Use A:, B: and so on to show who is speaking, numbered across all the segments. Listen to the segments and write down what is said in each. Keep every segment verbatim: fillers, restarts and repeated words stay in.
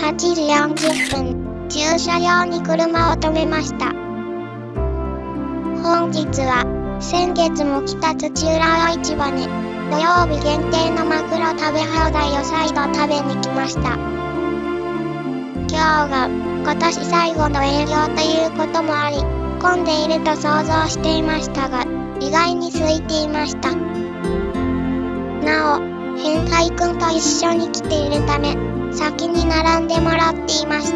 A: はちじよんじゅっぷん、駐車場に車を止めました。本日は、先月も来た土浦魚市場に、土曜日限定のマグロ食べ放題を再度食べに来ました。今日が今年最後の営業ということもあり、混んでいると想像していましたが、意外に空いていました。なお、変態くんと一緒に来ているため、先に並んでもらっていました。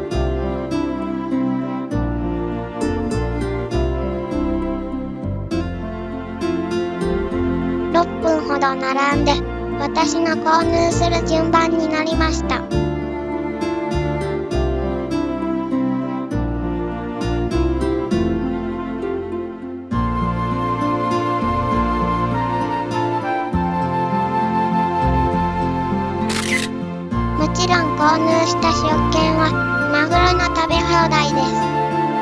A: ろっぷんほど並んで、私の購入する順番になりました。もちろん購入した食券はマグロの食べ放題です。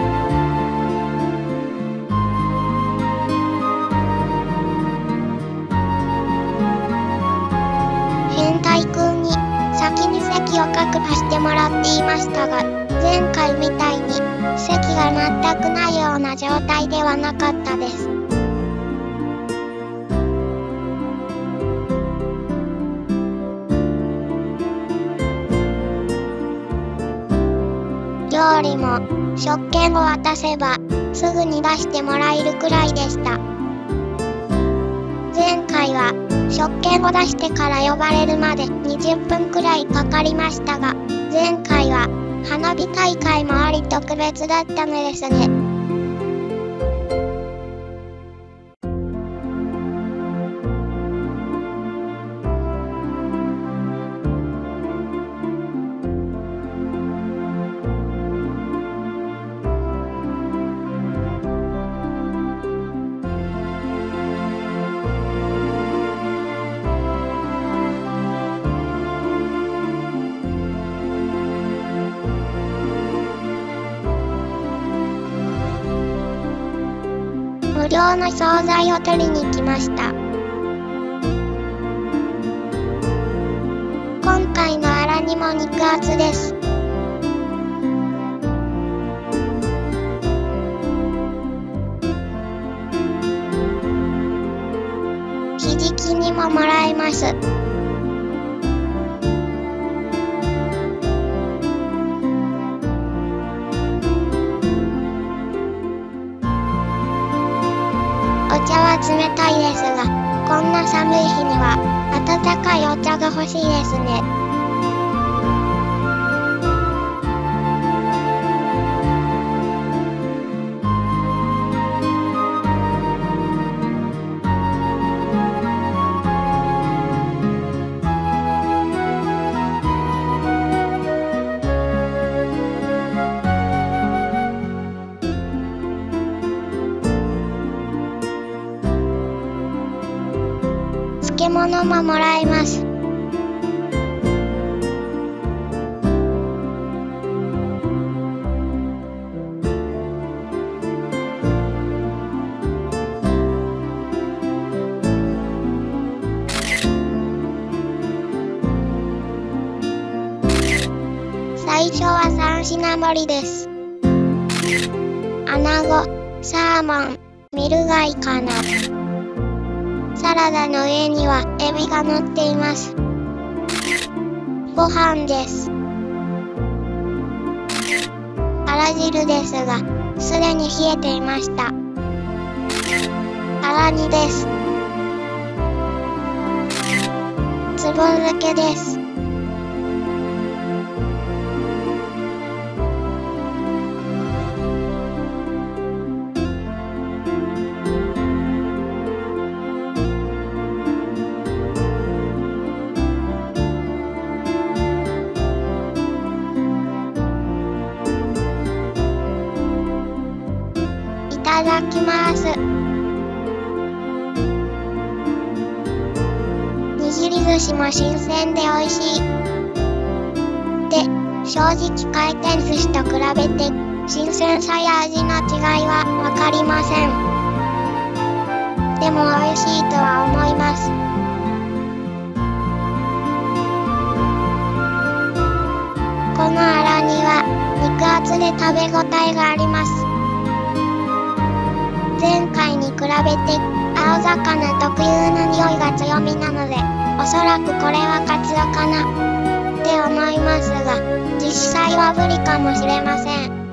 A: 変態くんに先に席を確保してもらっていましたが、前回みたいに席が全くないような状態ではなかったです。料理も食券を渡せばすぐに出してもらえるくらいでした。前回は食券を出してから呼ばれるまでにじゅっぷんくらいかかりましたが、前回は花火大会もあり特別だったのですね。無料の惣菜を取りに来ました。今回のアラにも肉厚です。ひじきにももらえます。お茶は冷たいですが、こんな寒い日には温かいお茶が欲しいですね。漬物ももらえます。最初はさん品盛りです。アナゴ、サーモン、ミル貝かな。サラダの上にはエビが乗っています。ご飯です。あら汁ですが、すでに冷えていました。あら煮です。つぼ漬けです。いただきます。握り寿司も新鮮で美味しい。で、正直回転寿司と比べて新鮮さや味の違いはわかりません。でも美味しいとは思います。 で食べ応えがあります。前回に比べて青魚特有の匂いが強みなので、おそらくこれはカツオかなって思いますが、実際はブリかもしれません。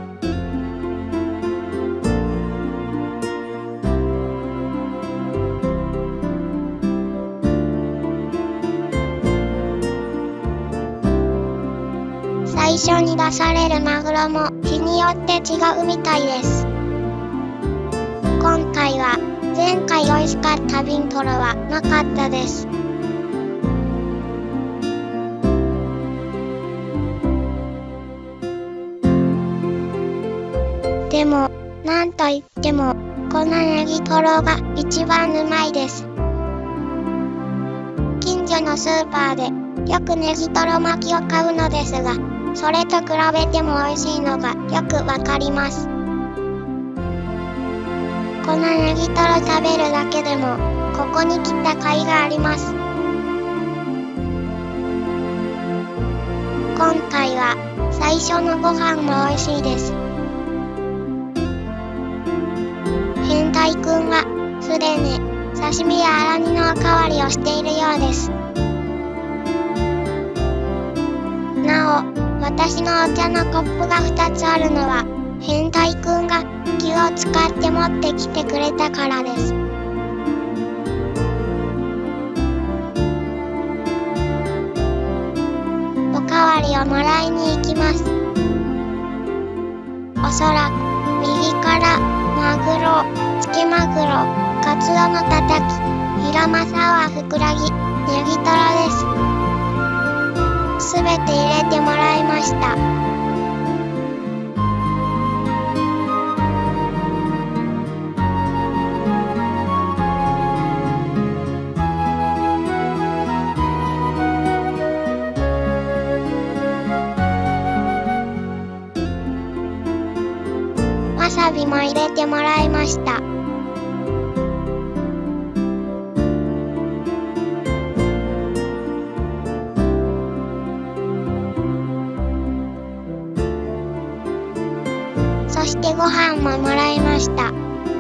A: 最初に出されるマグロも日によって違うみたいです。今回は前回美味しかったビントロはなかったです。でも、なんといっても、このネギトロが一番うまいです。近所のスーパーでよくネギトロ巻きを買うのですが、それと比べても美味しいのがよくわかります。このネギトロ食べるだけでも、ここに来た甲斐があります。今回は最初のご飯も美味しいです。変態くんはすでに刺身やアラ煮のおかわりをしているようです。なお、私のお茶のコップがふたつあるのは、変態くんが気を使って持ってきてくれたからです。おかわりをもらいに行きます。おそらく右からマグロ、つけマグロ、カツオのたたき、ヒラマサはふくらぎ、ネギトロです。すべて入れてもらいました。わさびも入れてもらいました。そしてご飯ももらいました。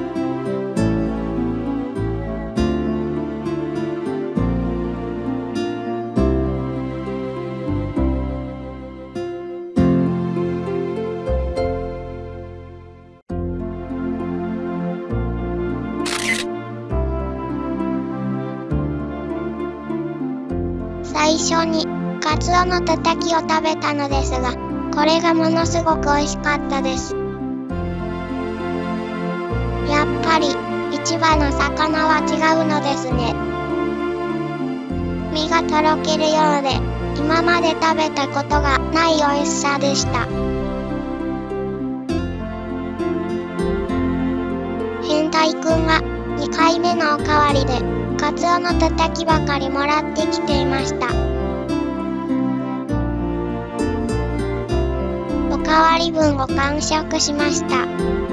A: 最初にカツオのたたきを食べたのですが、これがものすごく美味しかったです。やっぱり市場の魚は違うのですね。身がとろけるようで、今まで食べたことがない美味しさでした。変態くんはにかいめのおかわりでカツオのたたきばかりもらってきていました。おかわり分を完食しました。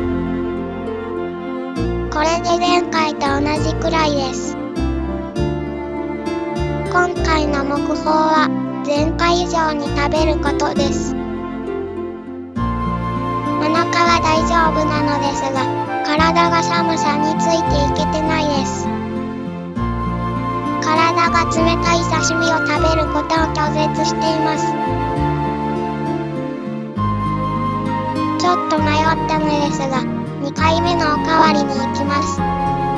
A: これで前回と同じくらいです。今回の目標は前回以上に食べることです。お腹は大丈夫なのですが、体が寒さについていけてないです。体が冷たい刺身を食べることを拒絶しています。ちょっと迷ったのですが、にかいめのおかわりに行きます。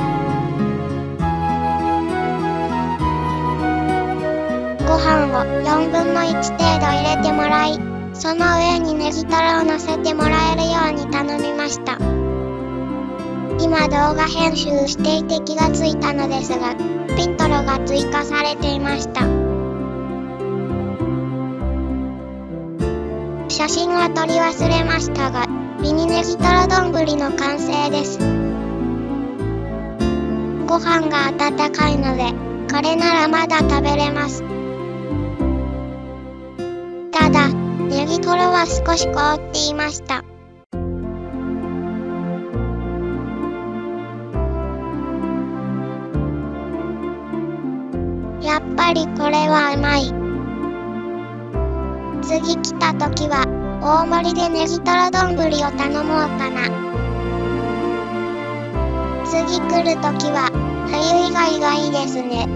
A: ご飯をよんぶんのいち程度入れてもらい、その上にネギトロを乗せてもらえるように頼みました。今動画編集していて気がついたのですが、ビントロが追加されていました。写真は撮り忘れましたが、ミニネギトロ丼の完成です。ご飯が温かいので、これならまだ食べれます。ただ、ネギトロは少し凍っていました。やっぱりこれは甘い。次来た時は、 大盛りでネギトロ丼を頼もうかな。次来るときは、冬以外がいいですね。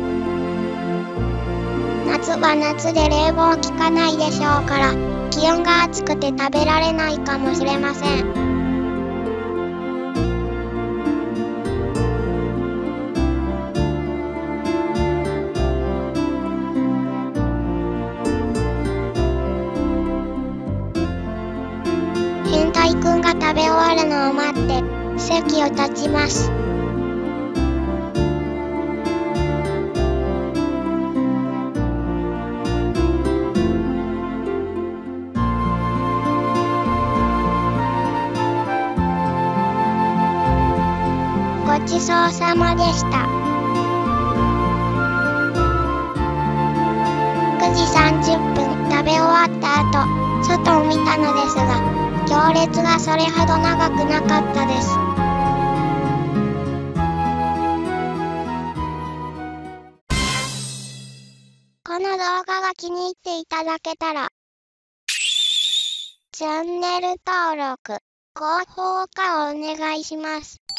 A: 夏は夏で冷房効かないでしょうから、気温が暑くて食べられないかもしれません。変態くんが食べ終わるのを待って、席を立ちます。ごちそうさまでした。くじさんじゅっぷん食べ終わった後、外を見たのですが、行列がそれほど長くなかったです。この動画が気に入っていただけたら、チャンネル登録、高評価をお願いします。